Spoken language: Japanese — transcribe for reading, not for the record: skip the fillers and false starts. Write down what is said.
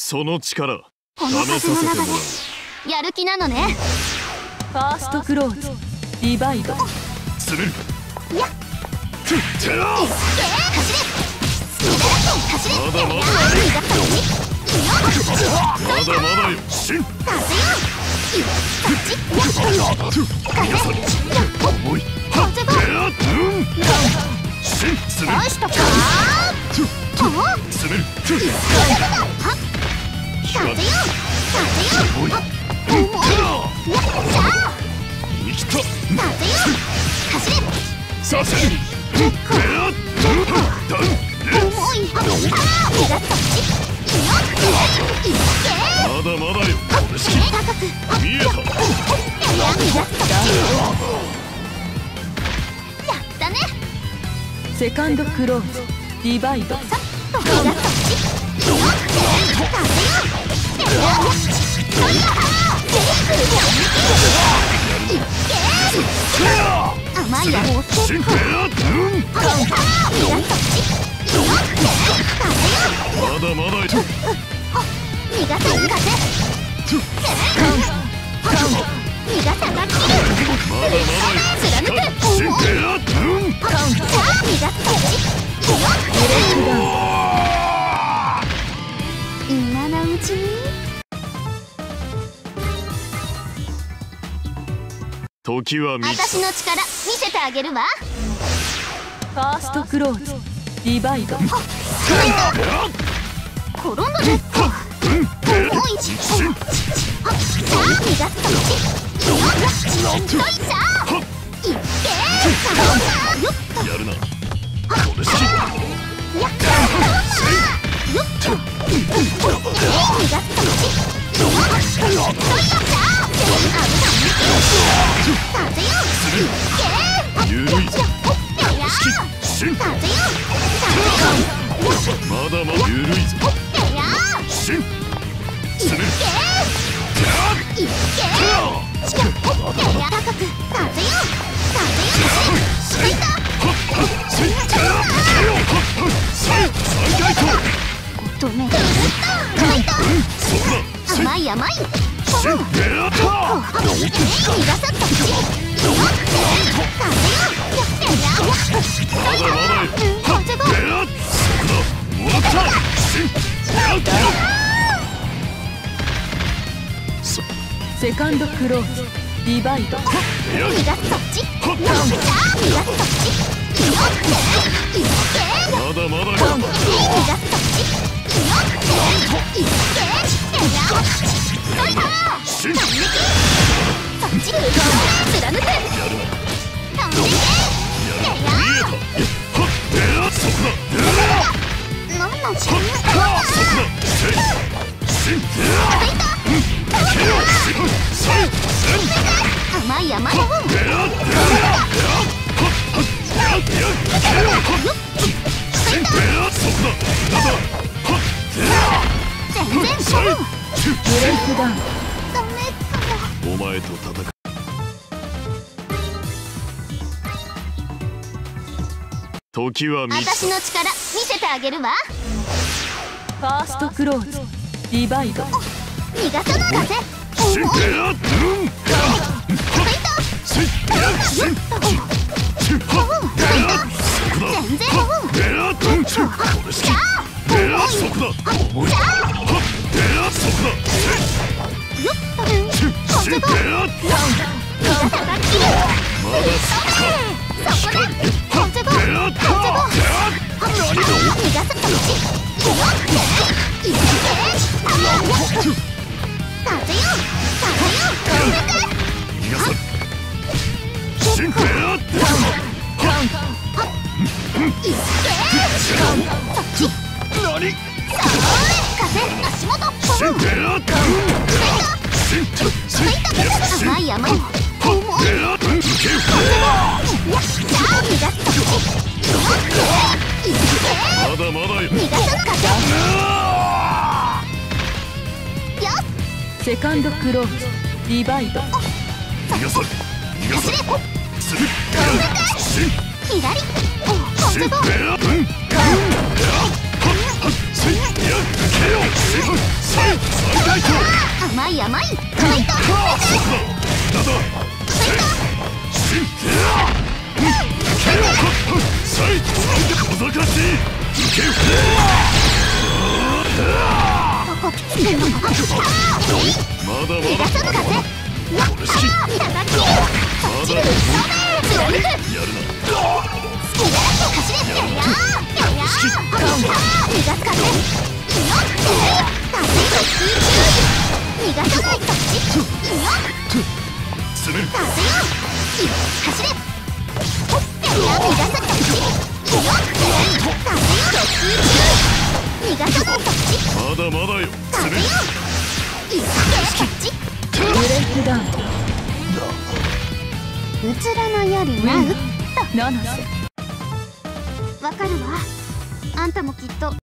その力この風の中でやる気なのね。 ファーストクローズディバイド。 滑るやっ走れまだまだよしん重い滑るさせるまだまだよ見えたやったね。 セカンドクローズディバイド。 甘いやもう結構まだまだよ逃がさず風逃がさがきるまだまだよ貫く今のうちに時は満ちた。 私の力見せてあげるわ。 ファーストクローズディバイド。 転んだね。重いし逃がすやるなこれしゆるいぞまだまだゆるいぞしん滑る甘い甘い。 セカンドクローズディバイド。 逃がすそっち。 まだまだよ甘い甘い。全然ブレイクダウン。 ダメかお前と戦う時は満ち私の力見せてあげるわ。 ファーストクローズディバイド。 逃がさないぜ。全然甘い甘い。 まだまだよセカンドクローズディバイド。 逃がされ逃がされする左しんべら甘い甘い。ファイト。 まだまだよ。 ブレイクダウン。 うつらのよりはうっと。 七瀬。 わかるわ。あんたもきっと